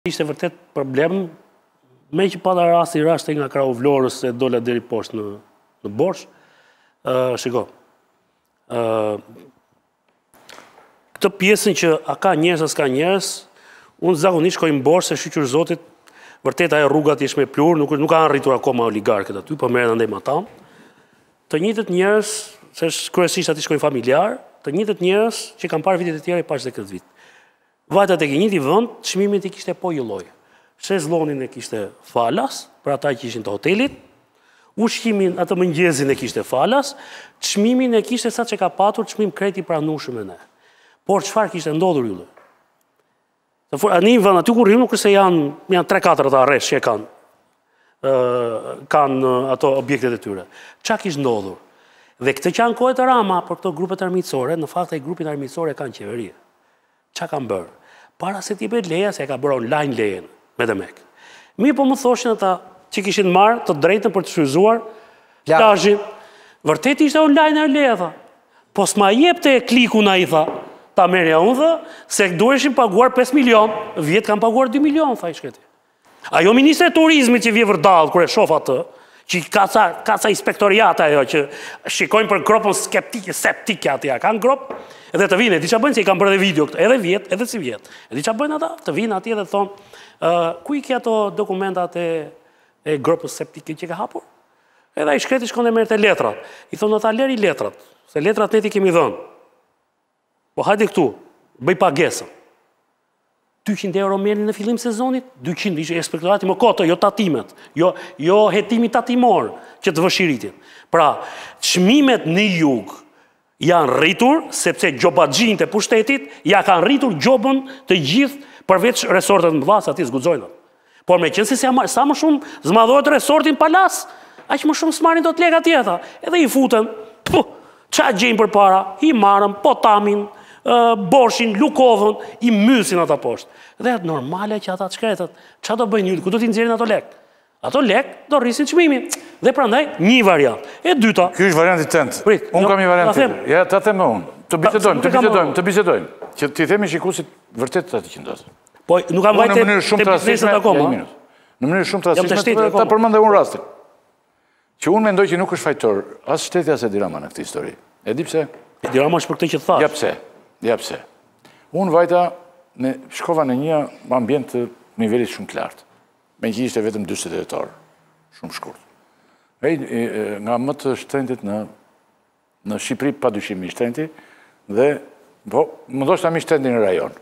Ishte vërtet problem, me që pata rasti nga Krau Vlorës e dola deri poshtë në Borsh. Shiko, këtë pjesën që a ka njerës, a s'ka njerës, unë zakonisht shkoj në Borsh se shqyqër Zotit, vërtet ajo rrugat ish me plur, nuk ka arritur akoma oligarkët aty, po merren ndaj matan. Të njëjtët njerëz, se kryesisht aty shkojnë familjar, të njëjtët njerëz që kanë parë vitet e tjera i pashë këtë vit. Vajtat e ke njëti vënd, çmimin i kishte po jëlloj. Shezlonin e kishte falas, për ata që ishin të hotelit, ushqimin atë mëngjezin e kishte falas, çmimin e kishte sa që ka patur çmim kreti pranueshëm e ne. Por çfarë kishte ndodhur ylle? Një vënd aty kur rrim nuk se janë 3-4 ata rresh që kanë ato objektet e tyre. Çka kishte ndodhur? Dhe këtë që ankohet Rama për këto grupet armiqësore, në fakt ai grupin armiqësor e kanë qeveri. Çka kanë bërë? Para se t'i bëjt leja, se ka bërë online lejen me Demek. Mi po më thoshin ata që kishin marrë të drejtën për të shfryzuar plazhin. Vërtet ishte online e leja, tha. Po s'ma jepte kliku na i tha, ta merja unë tha, se duheshin paguar 5 milion, vjetë kanë paguar 2 milion, tha i shketi. Ajo Ministre e Turizmit që vje vërdall, kër e shof atë, që ka ca inspektoriata ajo, që shikojnë për gropën septike atja, kanë gropë, edhe të vinë, e di qa bëjnë, se i kam bërë dhe video këtë, edhe vjetë, edhe si vjetë. E di qa bëjnë ata, të vinë atje dhe thonë, ku i ke ato dokumentat e gropës septike që ka hapur? Edhe i shkreti shkon e merë të letrat. I thonë ata leri letrat, se letrat ne ti kemi dhënë. Po hajde këtu, bëj pagesën. 200 euro merrni në fillim sezonit, 200 ishte inspektorati më koto, jo tatimet, jo hetimi tatimor që të vëshiritin. Pra, çmimet në jug janë rritur, sepse gjobaxhin të pushtetit, ja kanë rritur gjobën të gjithë përveç resortet më mëdha, ati zguxojnë. Por me qenë se sa më shumë zmadhohet resortin palas, aq më shumë s'marrin dot leka tjeta. Edhe i futen, qa gjejnë për para, i marrën, potamin, Borshin, Lukovën, i mysin ata poshtë. Dhe normale që ata të shkretët, qa do bëjnë ju, ku do t'i nxjerrin ato lek? Ato lek do rrisin çmimin. Dhe prandaj një variant. E dyta. Ky është varianti tënd. Unë kam një variant tjetër. Ja, ta them unë. Të bisedojmë. Që ti themi shikuesit vërtet atë që ndodh. Po nuk kam vajte te bizneset akoma. Në mënyrë shumë të rastishme, ta përmendë unë rastin. Që unë mendoj që nuk është fajtor as shteti as Edi Rama në këtë histori. E di pse? Edi Rama është për këtë që thash. Ja pse. Unë vajta shkova në një ambient të nivelit shumë të lartë. Me që ishte vetëm 40 dhjetor, shumë shkurt. Nga më të shtrenjtit në Shqipëri, pa dyshim i shtrenjti, dhe më ndoshta mi shtrenjti në rajon.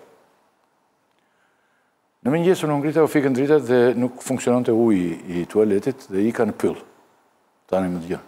Në mëngjes unë ngrita u fikën dritat dhe nuk funksiononte uji i tualetit dhe i ka në pyll. Tani më dëgjon.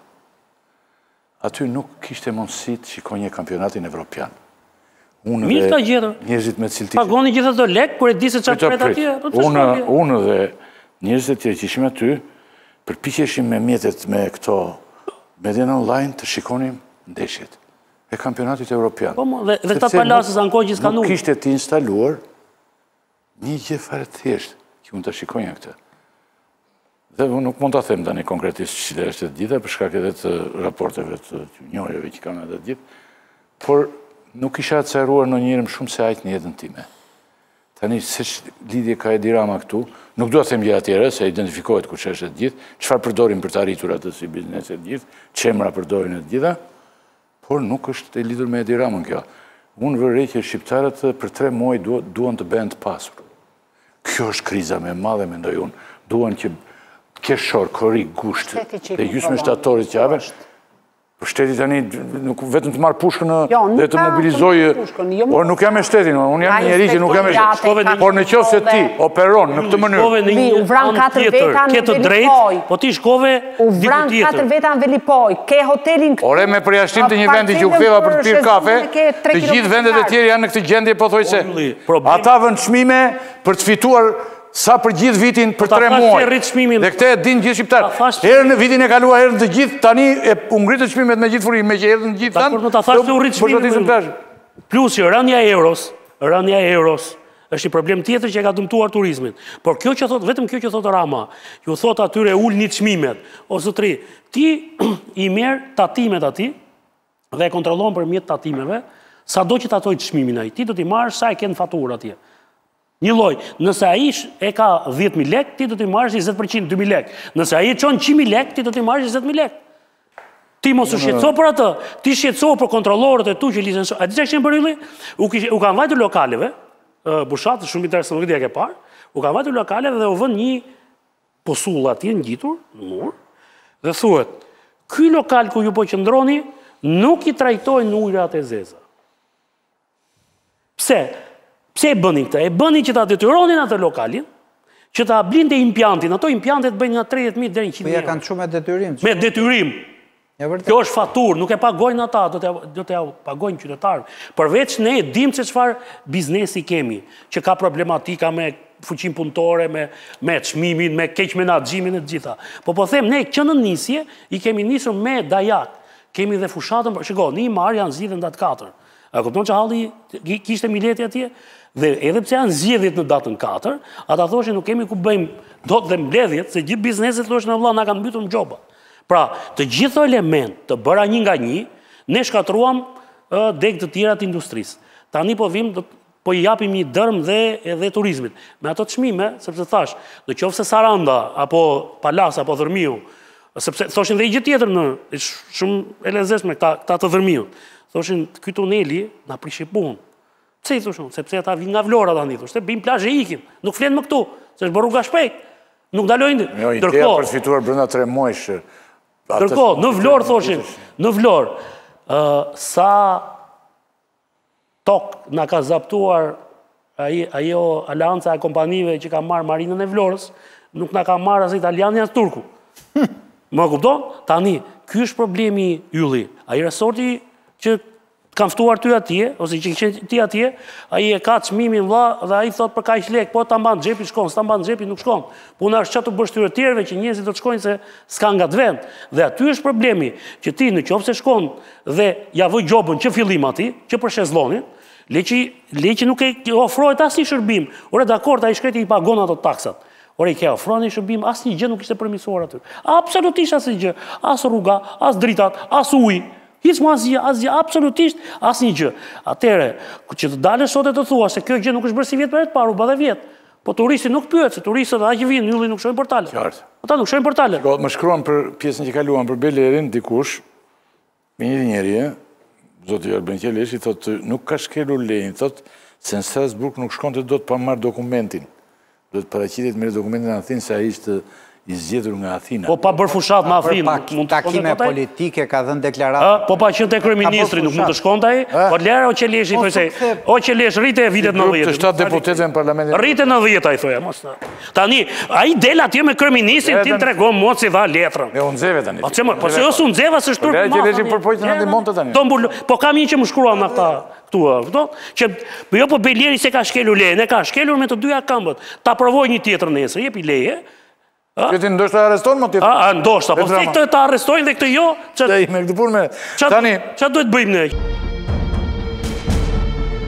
Aty nuk kishte mundësi të shikonje kampionatin evropian. Mirë ka gjithë. Njerëzit me cilëti. Pagoni gjithë ato lek, kur e di se çfarë pret atje. Unë dhe njerëzit e tjerë që ishim aty, përpiqeshim me mjetet me këto median online të shikonim ndeshjet e kampionatit evropian. Po, dhe këta palasës ankojnë që s'kan nuk kishte të instaluar një gjë fare të thjeshtë që mund të shikonja këtë. Dhe unë nuk mund të them tani konkretisht që është të gjitha, për shkak edhe të raporteve të njohjeve që kanë edhe të gjithë, por nuk isha të cajruar në njërëm shumë se ajtë në jetën time. Tani, se lidhje ka Edi Rama këtu, nuk do të them gjëra tjera, se identifikohet ku që është të gjithë, çfarë përdorin për të arritur atë si biznes e të gjithë, çemra përdorin e të gjitha, por nuk është e lidhur me Edi Ramën kjo. Unë vërrej që shqiptarët për 3 muaj duan të bëhen të pasur. Kjo është kriza me madhe, mendoj unë. Duan që keshor, kori, gusht, dhe gjysmë shtatorit që aven, për shteti tani, vetëm të marë pushkën dhe të mobilizojë, por nuk jam e shtetin, unë jam njeri që nuk jam e shtetin, por në qoftë se ti operon në këtë mënyrë. U vran 4 veta në Velipoj. Po ti shkove u vran 4 veta në Velipoj, ke hotelin këtë. Ore me përjashtim të një vendi që u ktheva për të pirë kafe, të gjithë vendet e tjerë janë në këtë gjendje pothuajse. Ata vënë çmime për të fituar sa për gjithë vitin për 3 muaj. Dhe këte e din gjithë shqiptarë. Herën në vitin e kalua herën të gjithë, tani e ngritët çmimet me gjithë furim, me që herën të gjithë tanë. Por në ta thashtë u rritë çmimet. Plus që rënja e euros, është një problem tjetër që ka dëmtuar turizmin. Por kjo që thot, vetëm kjo që thotë Rama, ju thot atyre ullni çmimet, ose tri, ti i merë tatimet ati dhe e kontrollon për mjetë tatimeve, sa do që tatoj çmimin ai, ti do t'i marrë sa e ke në faturë atje. Një lloj, nëse ai e ka 10.000 lek, ti do t'i marrësh 20%, 2.000 lek. Nëse ai e çon 100.000 lek, ti do t'i marrësh 20.000 lek. Ti mos u shqetëso për atë, ti shqetëso për kontrollorët e tu që licencojnë. A di çka kishin bërë ylli? U kanë vajtur lokaleve, bushat, shumë interesant, nuk e di a ke parë. U kanë vajtur lokaleve dhe u vën një posull atje ngjitur në mur dhe thuhet, ky lokal ku ju po qëndroni nuk i trajtojnë ujërat e zeza. Pse? Pse e bënin këtë? E bënin që ta detyronin atë lokalin, që ta blinte impiantin. Ato impiantet bëjnë nga 30.000 deri në 100.000 euro. Po ja kanë shumë me detyrim. Me detyrim. Kjo është faturë, nuk e pagojnë ata, do t'ja pagojnë qytetarë. Përveç ne e dim se çfarë biznesi kemi, që ka problematika me fuqin punëtore, me çmimin, me keq menaxhimin e të gjitha. Po them, ne që në nisje i kemi nisur me dajak. Kemi dhe fushatën, shiko, një marë janë zgjidhën datë 4. A kupton që halli kishte mileti atje? Dhe edhe pse janë zgjedhjet në datën 4, ata thoshin nuk kemi ku bëjmë dot dhe mbledhjet, se gjithë bizneset thoshin vëlla na kanë mbytur gjoba. Pra, të gjithë element të bëra një nga një, ne shkatruam deg të tjera të industrisë. Tani po vim, po i japim një dërm dhe turizmit. Me ato çmime, sepse thash, në qoftë se Saranda, apo Palas, apo Dhërmiu, sepse thoshin dhe i gjë tjetër në shumë e lezetshme këta të Dhërmiut. Thoshin, ky tuneli na prishi punë. Pse i thoshin? Sepse ata vinë nga Vlora tani, thoshte, bëjmë plazhe ikin, nuk flen më këtu, se është bërë rruga shpejt. Nuk dalojnë. Jo, ideja për të fituar brenda 3 muajsh. Ndërkohë, në Vlorë thoshin, në Vlorë, sa tokë na ka zaptuar ajo aleanca e kompanive që ka marrë marinën e Vlorës, nuk na ka marrë as italiani as turku. Më kupton? Tani, ky është problemi ylli. Ai resorti që kanë ftuar ty atje, ose që kishe ti atje, ai e ka çmimin vëlla dhe ai thot për kaq lek, po ta mban xhepi shkon, s'ta mban xhepi nuk shkon. Puna është çatu të bësh tyre tjerëve që njerëzit do të shkojnë se s'ka nga të vend. Dhe aty është problemi, që ti në qoftë se shkon dhe ja vë gjobën që fillim aty, që për shezllonin, leqi nuk e ofrohet asnjë shërbim. Ore dakord, ai shkreti i pagon ato taksat. Ore i ke ofruar një shërbim, asnjë gjë nuk ishte përmirësuar aty. Absolutisht asnjë gjë, as rruga, as dritat, as ujë. Hiç më asgjë, absolutisht asnjë gjë. Atëre, që të dalë sot e të thua se kjo gjë nuk është bërë si vjet për e të parë, u bë dhe vjet. Po turisti nuk pyet, se turistët aq vinë, ylli nuk shohin portale. Qartë. Ata nuk shohin portale. Më shkruan për pjesën që kaluan për Belerin dikush, me një njerëje, zoti Arben Qeleshi thotë nuk ka shkelur lejin, thotë se në Strasburg nuk shkonte dot pa marrë dokumentin. Do të paraqitet me dokumentin në Athinë se ai ishte i zgjedhur nga Athina. Po pa bërë fushat me Athinë. Për takime politike ka dhënë deklaratë. Po pa qenë te kryeministri nuk mund të shkonte ai. Po lera o Qeleshi thoi se o Qelesh rrite vitet 90. Të 7 deputetëve në parlamentin. Rrite 90 ai thoya, mos. Tani ai del atje me kryeministrin, ti tregon mua si dha letrën. Me unxeve tani. Po se u nxeva se shturp. Qeleshi përpoqet në ndihmonte tani. Po kam një që më shkruan nga këta këtu, kupton? Që jo po Beleri se ka shkelur lejen, e ka shkelur me të dyja këmbët. Ta provoj një tjetër nesër, jepi leje. Që ti ndoshta arreston më tjetër. Ndoshta, po se këtë ta arrestojnë dhe këtë jo. Me këtë punë me... Çfarë duhet bëjmë ne?